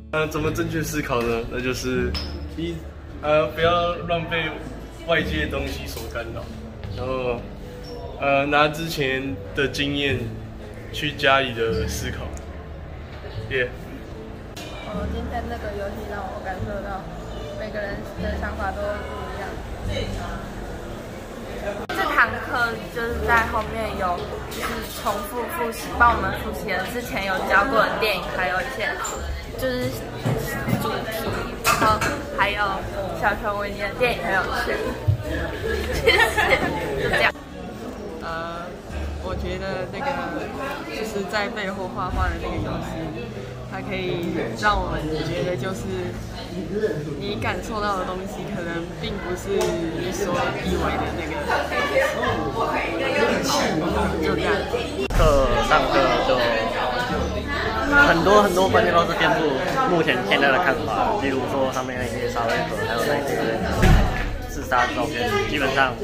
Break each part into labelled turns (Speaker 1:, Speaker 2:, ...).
Speaker 1: 怎么正确思考呢？那就是不要乱被外界的东西所干扰，然后拿之前的经验去加以的思考。
Speaker 2: 今天那个游戏让我感受到每个人的想法都不一样。这堂课就是在后面有就是重复复习，帮我们复习了之前有教过的电影，还有一些就是主题，然后还有小熊维尼的电影很有趣。就这样。
Speaker 3: 我觉得那个就是在背后画画的那个游戏，它可以让我们觉得就是你感受到的东西，可能并不是你所以为的那个。就这样。
Speaker 4: 上课就很多观念都是颠覆目前现在的看法，例如说上面那些沙威河，还有那些自杀照片，基本上。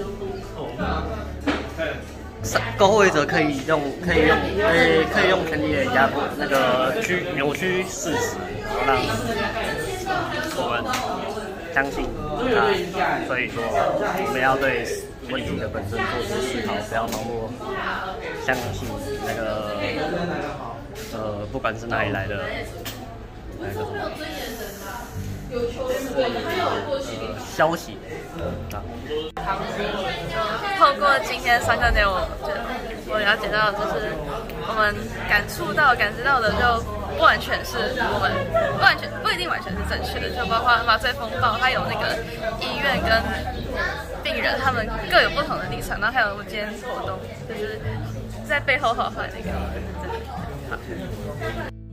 Speaker 4: 高位者可以用权力的那个扭曲事实，然后让我们相信他。所以说，我们要对问题的本身做出思考，不要盲目相信那个不管是哪里来的那个什么消息啊。
Speaker 2: 透过今天上课内容，我了解到，就是我们感知到的，就不完全是我们不一定完全是正确的，就包括麻醉风暴，它有那个医院跟病人他们各有不同的立场，然后还有我今天活动，就是在背后画画那个，好。